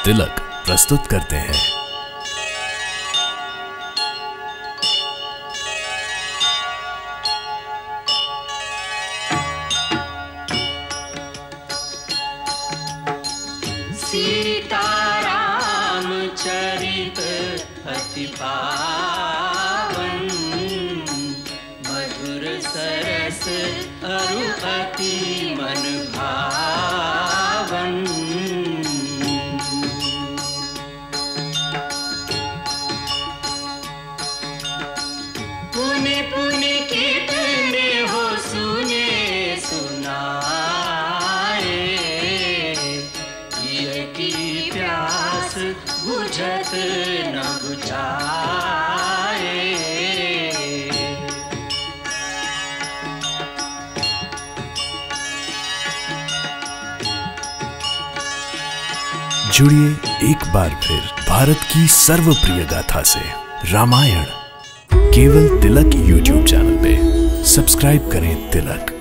तिलक प्रस्तुत करते हैं। सीताराम चरित अति पावन, मधुर सरस अरु अति मन भावन। पुनि पुनि कितने हो सुने सुनाए, ये की प्यास बुझत न बुझाए। जुड़िए एक बार फिर भारत की सर्वप्रिय गाथा से, रामायण, केवल तिलक YouTube चैनल पे। सब्सक्राइब करें तिलक।